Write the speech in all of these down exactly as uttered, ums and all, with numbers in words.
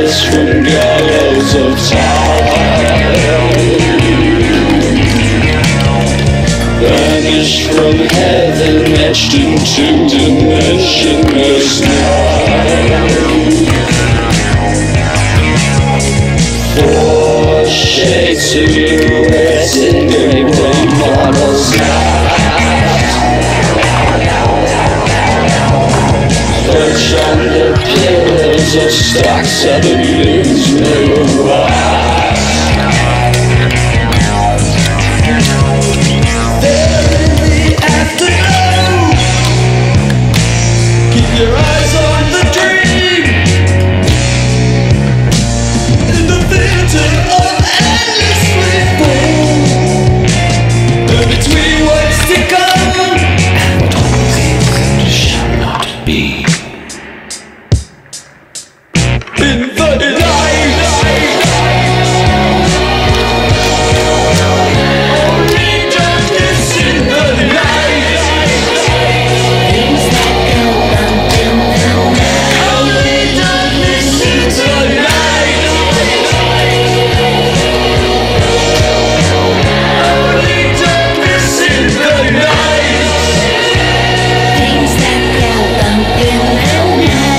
endless from gallows of time, banished from heaven, etched into dimensionless night. Four shades of silhouettes engraved on models perch on the pillars of stock seven years made of wax. There in the afternoon, keep your eyes on the dream. In the theater of endless freefall, and between what's to come and what always is and shall not be. In the light, only darkness in the light. Things that go until now, only darkness in the light. Only darkness in the light. Things that go until now.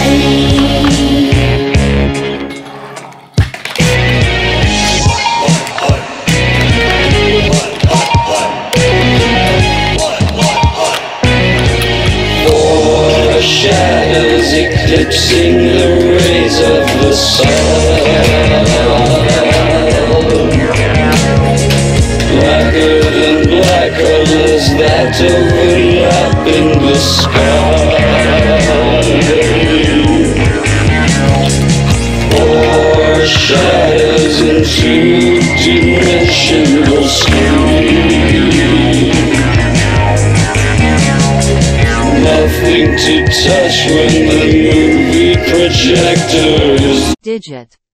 Shadows eclipsing the rays of the sun, blacker than black colors that overlap in the sky. Four shadows in two-dimensional screen, nothing to touch when the movie projector is Digit.